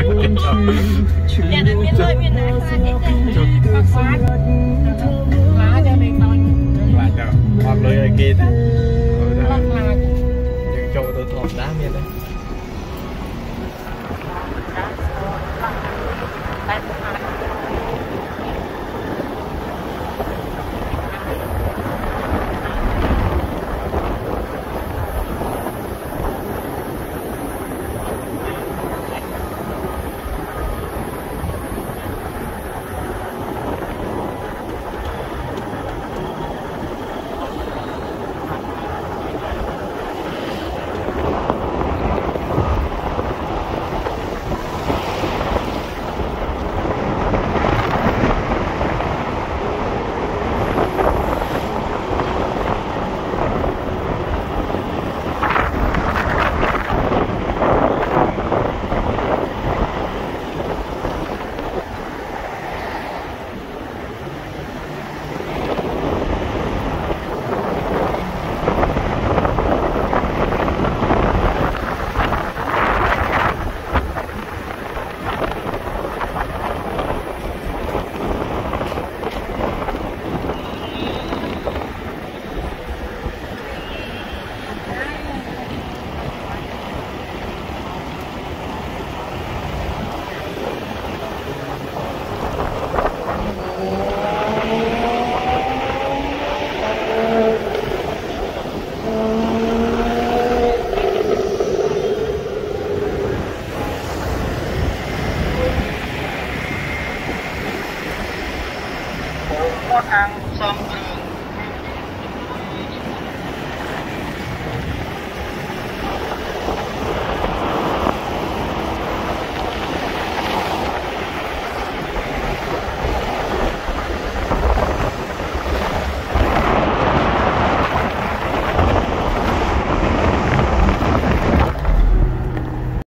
Để được miền nơi miền này ra hết rồi bạc quá lá cho mình nói là cho hoặc lưới kia thế là những chỗ tôi thọt đá miền đấy một hàng